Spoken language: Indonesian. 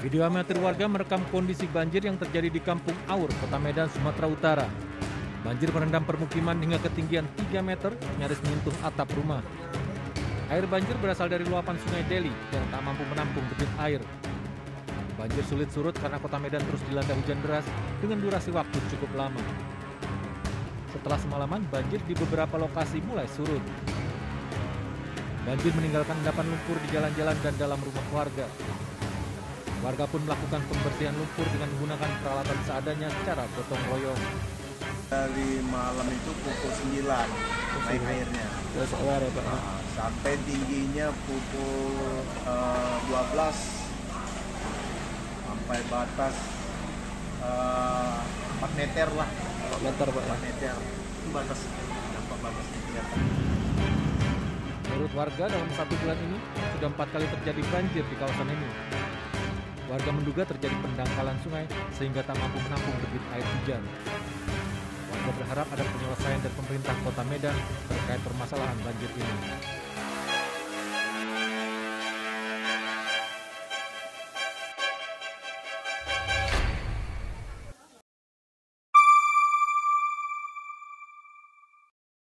Video amatir warga merekam kondisi banjir yang terjadi di Kampung Aur, Kota Medan, Sumatera Utara. Banjir merendam permukiman hingga ketinggian 3 meter, nyaris menyentuh atap rumah. Air banjir berasal dari luapan Sungai Deli yang tak mampu menampung debit air. Banjir sulit surut karena Kota Medan terus dilanda hujan deras dengan durasi waktu cukup lama. Setelah semalaman, banjir di beberapa lokasi mulai surut. Banjir meninggalkan endapan lumpur di jalan-jalan dan dalam rumah warga. Warga pun melakukan pembersihan lumpur dengan menggunakan peralatan seadanya secara gotong royong. Dari malam itu pukul 9 naik airnya. Sampai tingginya pukul 12 sampai batas 4 meter lah. 4 meter, Pak. 4 meter. Itu batas kelihatan. Menurut warga, dalam 1 bulan ini sudah 4 kali terjadi banjir di kawasan ini. Warga menduga terjadi pendangkalan sungai sehingga tak mampu menampung debit air hujan. Warga berharap ada penyelesaian dari pemerintah Kota Medan terkait permasalahan banjir ini.